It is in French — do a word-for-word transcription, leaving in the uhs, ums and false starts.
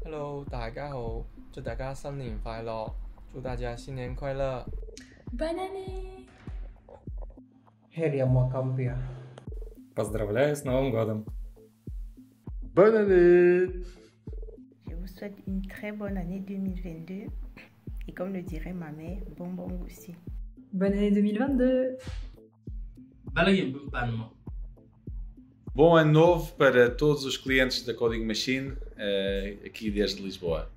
Hello，大家好，祝大家新年快乐，祝大家新年快乐。 Bonne année! Helia Mokampia. Поздравляю с Новым годом! Bonne année! Je vous souhaite une très bonne année deux mille vingt-deux et comme le dirait ma mère, bon bon aussi. Bonne année deux mille vingt-deux! Bom ano novo para todos os clientes da Coding Machine, aqui desde Lisboa.